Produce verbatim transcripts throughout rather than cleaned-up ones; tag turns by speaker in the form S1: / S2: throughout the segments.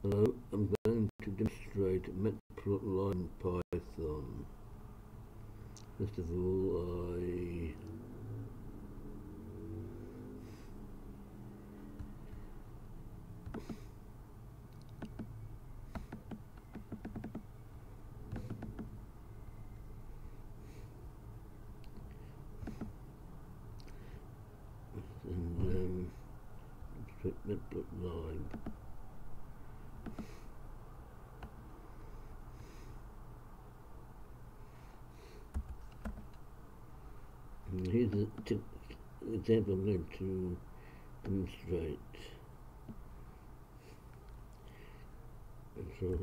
S1: Hello, I'm going to demonstrate matplotlib in Python. First of all, I and um, matplotlib. And here's the tip, example I'm going to demonstrate. And so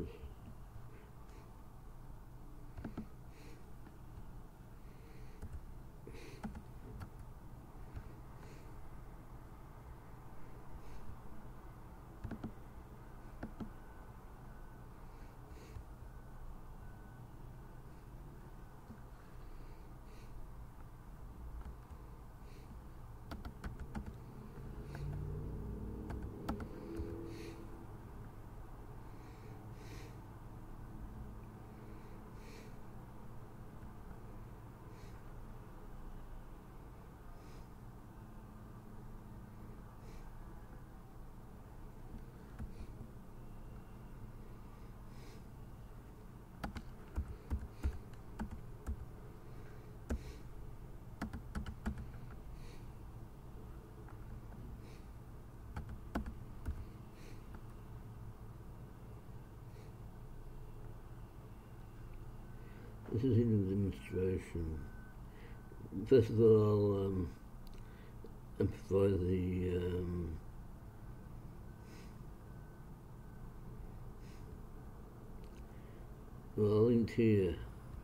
S1: this is in the demonstration. First of all, I'll um, amplify the um, well, I'll link here.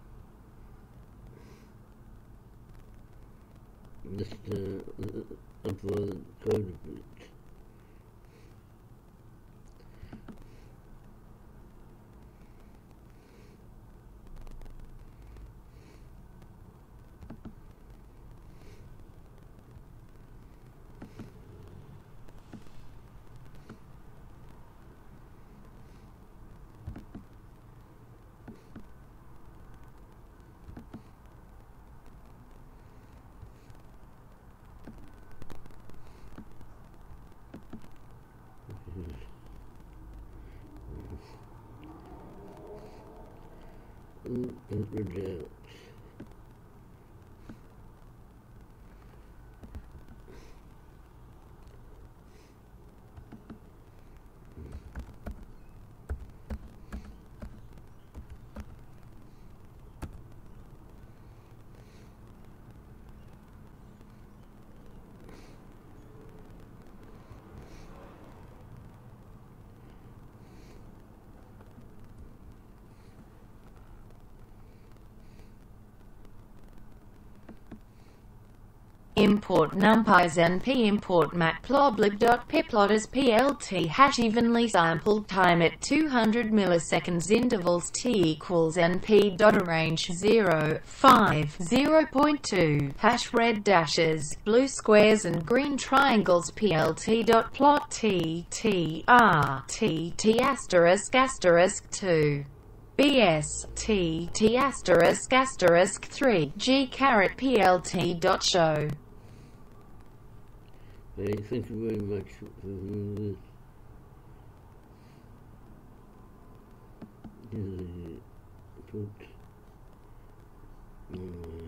S1: Just uh, amplify the code a bit. And it rejects.
S2: Import numpys np import matplotlib.pyplot as plt hash evenly sampled time at two hundred milliseconds intervals t equals np dot arrange zero, five, zero point two hash red dashes, blue squares and green triangles plt dot plot t t r t t asterisk asterisk two bs t t asterisk asterisk three g caret plt dot show.
S1: Hey, thank you very much for doing this. Here's the put.